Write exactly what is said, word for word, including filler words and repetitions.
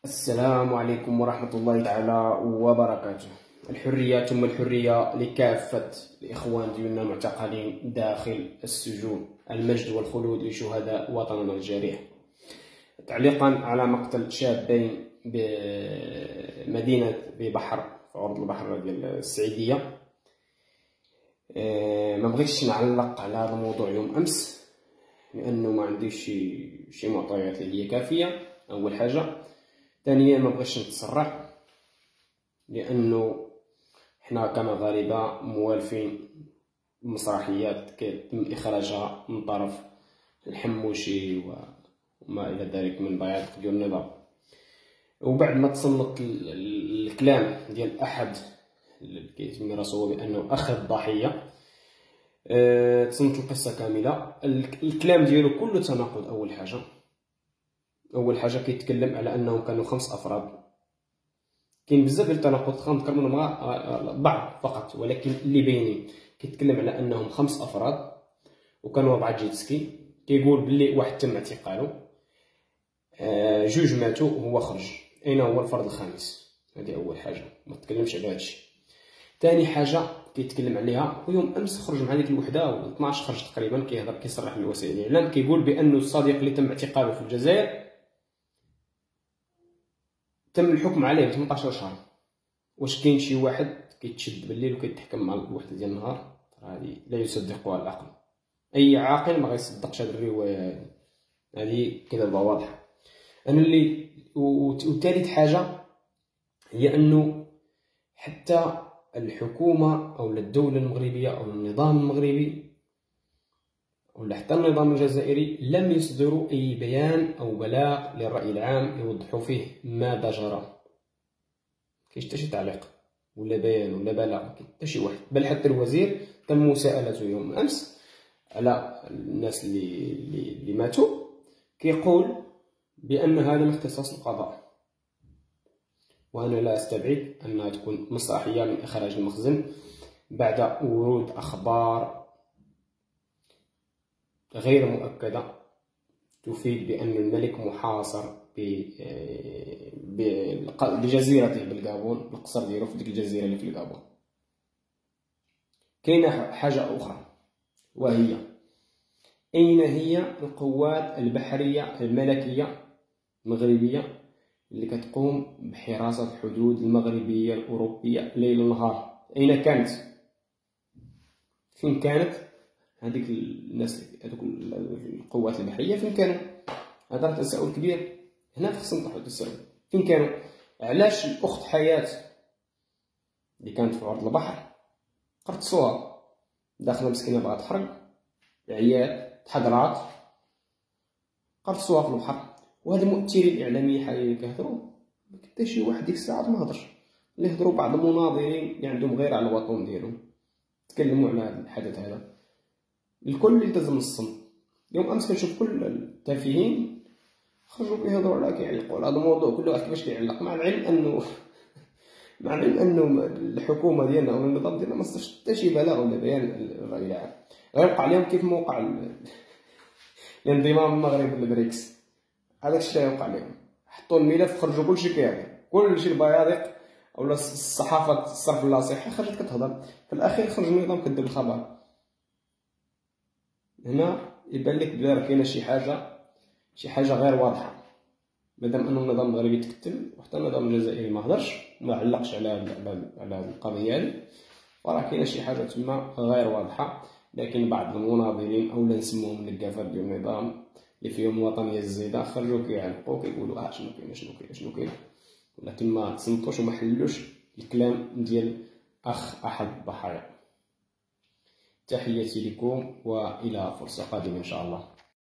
السلام عليكم ورحمة الله تعالى وبركاته. الحرية ثم الحرية لكافة الإخوان ديالنا معتقلين داخل السجون. المجد والخلود لشهداء وطننا الجريح. تعليقا على مقتل شابين بمدينة ببحر في عرض البحر ديال السعيدية، ما بغيتش نعلق على هذا الموضوع يوم أمس لأنه ما عنديش شي شي معطيات اللي هي كافية. أول حاجة. ثانيا ما بغيتش نتسرع لانه حنا كمغاربه موالفين مسرحيات كيتم اخراجها من طرف الحموشي وما الى ذلك من بياض ديال النظام. وبعد ما تصنت الكلام ديال احد اللي كيسمي راسو بانه اخ الضحيه، أه تصنت القصه كامله. الكلام ديالو كله تناقض. اول حاجه اول حاجه كيتكلم على انهم كانوا خمس افراد. كاين بزاف ديال التناقض غنذكر منهم بعض فقط ولكن اللي باينين. كيتكلم على انهم خمس افراد وكانوا ربعه جيتسكي. كيقول باللي واحد تم اعتقاله، آه جوج ماتوا وهو خرج. اين هو الفرد الخامس؟ هذه اول حاجه، ما تكلمش على هادشي. ثاني حاجه كيتكلم عليها، ويوم امس خرج مع ديك الوحده و اثناش خرج تقريبا، كيهضر كيصرح لوسائل الاعلام كيقول بانه الصديق اللي تم اعتقاله في الجزائر تم الحكم عليه ب ثمنطاش شهر. واش كاين شي واحد كيتشد بالليل وكيتحكم مع الوحده ديال النهار؟ هذه لا يصدقها العقل. اي عاقل ما غيصدقش هذه الروايه هذه. هذه كذبه واضحه. انا اللي وثالث حاجه هي انه حتى الحكومه او الدوله المغربيه او النظام المغربي ولا حتى النظام الجزائري لم يصدروا اي بيان او بلاغ للراي العام يوضحوا فيه ماذا جرى. كاينش حتى شي تعليق ولا بيان ولا بلاغ، كاين حتى شي واحد. بل حتى الوزير تم مساءلته يوم امس على الناس اللي اللي ماتوا، كيقول بان هذا من اختصاص القضاء. وانا لا استبعد انها تكون مسرحيه من اخراج المخزن بعد ورود اخبار غير مؤكده تفيد بان الملك محاصر بجزيرته بالغابون، القصر ديالو في ديك الجزيره اللي في الغابون. كاينه حاجه اخرى وهي اين هي القوات البحريه الملكيه المغربيه اللي كتقوم بحراسه الحدود المغربيه الاوروبيه ليل نهار؟ اين كانت؟ فين كانت هذيك الناس، هذوك القوات البحريه فين كانوا؟ هذا تساؤل كبير. هنا خصنا نطرحوا التساؤل، فين كانوا؟ علاش الاخت حياه اللي كانت في عرض البحر قرطسوها داخله مسكينه بغات تحرق، عيال تحضرات قرطسوها في البحر. وهاد المؤثرين الاعلاميين حاليا اللي كيهضروا ما حتى شي واحد ديك الساعات ما هضرش. اللي هضروا بعض المناظرين اللي عندهم غير على الوطن ديالهم تكلموا على هذا الحدث هذا. الكل التزم الصمت. يوم امس كنشوف كل التافهين خرجوا كيهضروا على كيعلقوا على هذا الموضوع كله كيفاش كيعلق، مع العلم انه مع العلم انه الحكومه ديالنا او النظام ديالنا ما صدرش حتى شي بلاغ ولا بيان للراي العام. غيوقع عليهم كيف ما وقع الانضمام المغرب للبريكس. هذاك الشيء يوقع عليهم. حطوا الملف خرجوا كلشي كيهضر، كلشي البيادق اولا الصحافه الصرف اللاصق خرجت كتهضر. في الاخير خرج النظام كدب الخبر. هنا يبان لك بلي راه كاينه شي حاجه شي حاجه غير واضحه. مادام ان النظام المغربي تكتل وحتى النظام الجزائري ما هضرش ما علقش على على هذه القضيه هذه، وراه كاينه شي حاجه تما غير واضحه. لكن بعض المناظرين اولا نسموهم النقافات ديال النظام اللي فيهم الوطنيه الزايده خرجوا كيعلقوا كيقولوا اه شنو كاين شنو كاين شنو كاين، ولكن ما تصنتوش وما حلوش الكلام ديال اخ احد الضحايا. تحياتي لكم والى فرصه قادمه ان شاء الله.